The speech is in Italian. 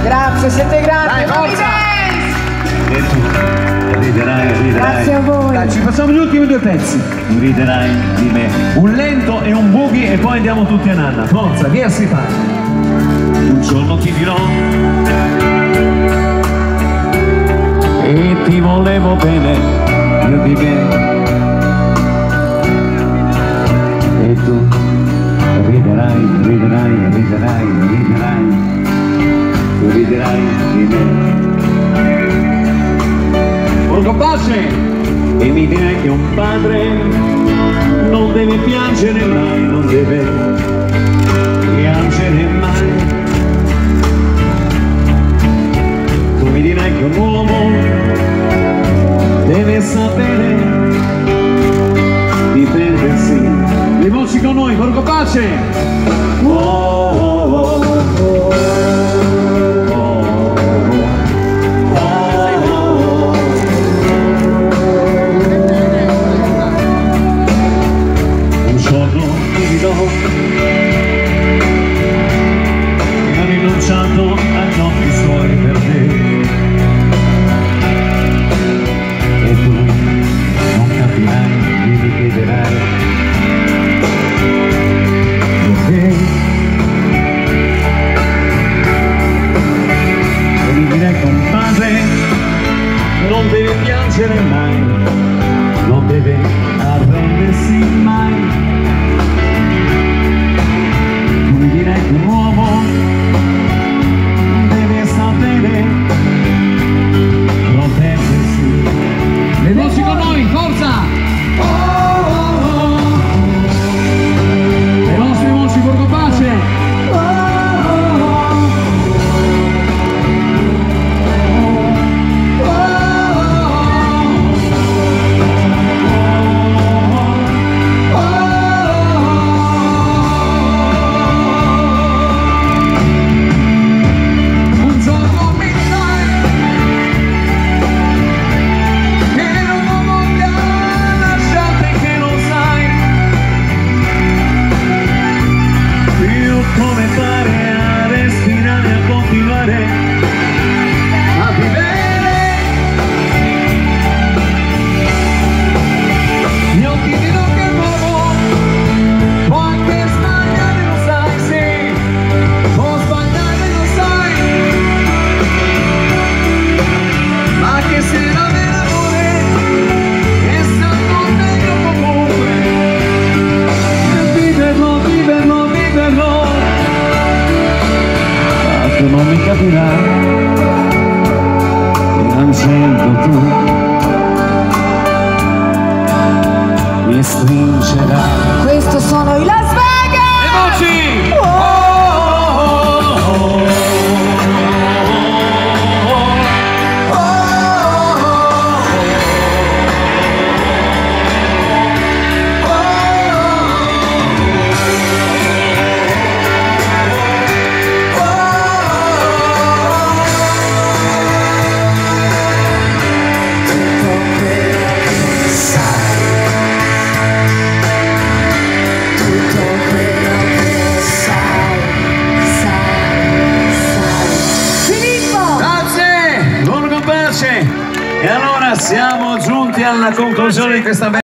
Grazie, siete grandi. Dai, forza! E tu riderai. Grazie a voi. Dai, ci facciamo gli ultimi due pezzi. Tu riderai di me. Un lento e un boogie e poi andiamo tutti a nanna. Forza, via si fa. Un giorno ti dirò e ti volevo bene, io di me. E tu riderai, tu riderai di me. Borgo Pace! E mi dirai che un padre non deve piangere mai, non deve piangere mai. Tu mi dirai che un uomo deve sapere difendersi. Le voci con noi, Borgo Pace! Un giorno ti dirò che ha rinunciato agli occhi suoi per te. E tu non capirai, mi chiederai perché. E mi direi che un padre non deve piangere mai, non deve arrendersi mai. Tu mi direi che un uomo deve sapere proteggersi. Le voci con noi, forza! Le vostre voci, Borgo Pace! Come fare a respirare, a continuare a vivere. Io ti dirò che l'uomo può anche sbagliare, lo sai, sì, può sbagliare, lo sai, ma che se la vera amore è stato meglio comunque. Viverlo. Tu non mi capirai, piangendo tu mi stringerai. Questo sono i Las Vegas! Le voci! E allora siamo giunti alla conclusione di questa